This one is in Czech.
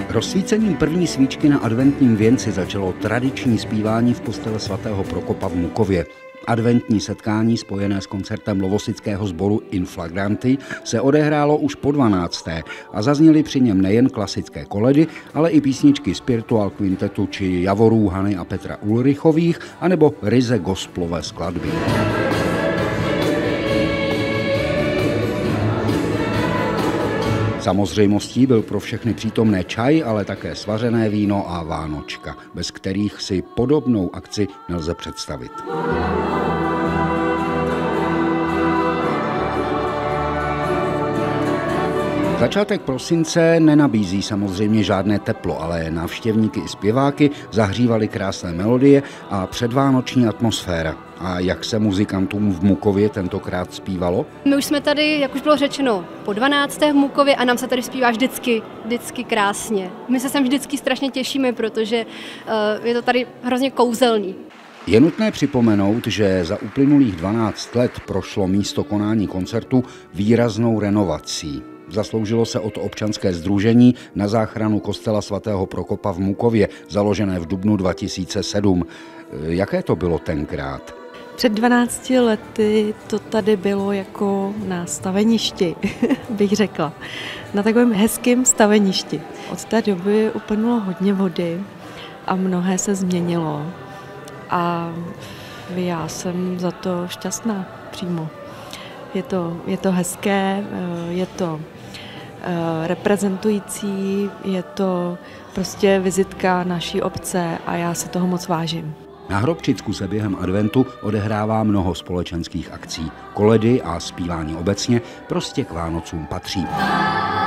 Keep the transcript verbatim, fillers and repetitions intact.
Rozsvícením první svíčky na adventním věnci začalo tradiční zpívání v kostele svatého Prokopa v Mukově. Adventní setkání spojené s koncertem lovosického sboru In Flagranti se odehrálo už po dvanácté a zazněly při něm nejen klasické koledy, ale i písničky Spiritual Quintetu či Javorů Hany a Petra Ulrichových, anebo ryze gospelové skladby. Samozřejmostí byl pro všechny přítomné čaj, ale také svařené víno a vánočka, bez kterých si podobnou akci nelze představit. Začátek prosince nenabízí samozřejmě žádné teplo, ale návštěvníky i zpěváky zahřívaly krásné melodie a předvánoční atmosféra. A jak se muzikantům v Mukově tentokrát zpívalo? My už jsme tady, jak už bylo řečeno, po dvanácté v Mukově a nám se tady zpívá vždycky, vždycky krásně. My se sem vždycky strašně těšíme, protože uh, je to tady hrozně kouzelný. Je nutné připomenout, že za uplynulých dvanáct let prošlo místo konání koncertu výraznou renovací. Zasloužilo se o to občanské sdružení na záchranu kostela svatého Prokopa v Mukově, založené v dubnu dva tisíce sedm. Jaké to bylo tenkrát? Před dvanácti lety to tady bylo jako na staveništi, bych řekla. Na takovém hezkém staveništi. Od té doby uplynulo hodně vody a mnohé se změnilo. A já jsem za to šťastná přímo. Je to, je to hezké, je to reprezentující, je to prostě vizitka naší obce a já si toho moc vážím. Na Hrobčicku se během adventu odehrává mnoho společenských akcí. Koledy a zpívání obecně prostě k Vánocům patří.